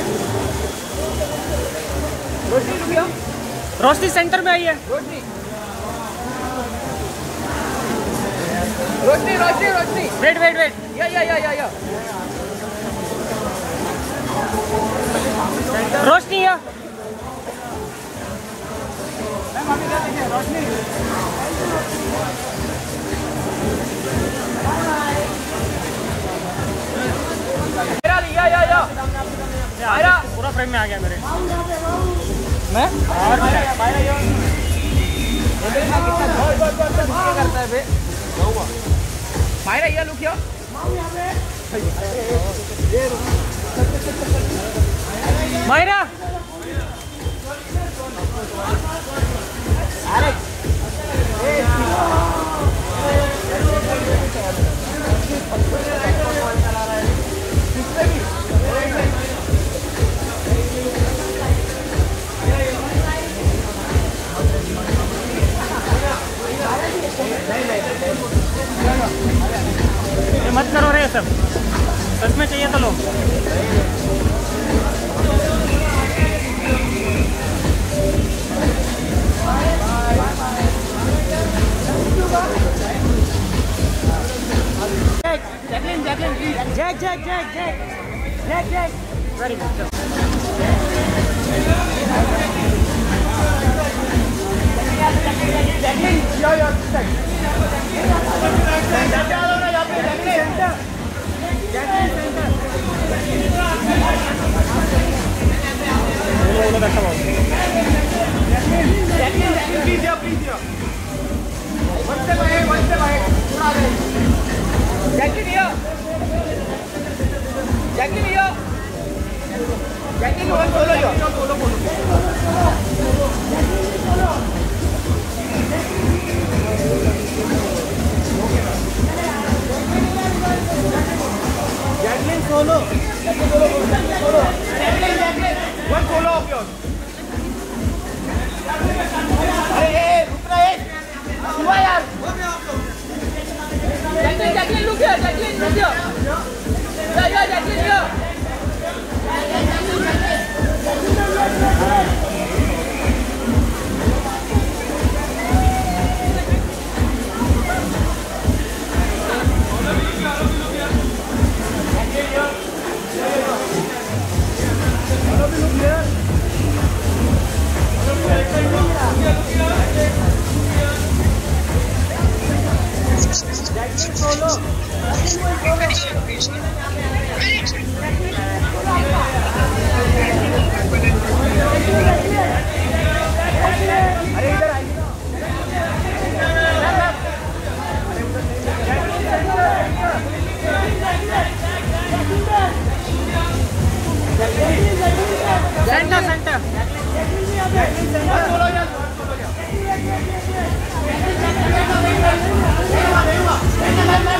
रोशनी centre में आई है। Roshni Roshni Roshni wait wait wait, या रोशनी है। रोशनी या पूरा फ्रेम में आ गया मेरे। मैं और करता है बे मायरा, ये लुक यो मायरा, ये मत करो रे सब, सच में चाहिए तो लो। Jack very good. Solo. One solo of yours. अरे रुकना है, सुबह यार। जैकलिन रुक गया, जैकलिन रुक गया। या जैकलिन या। सेंटर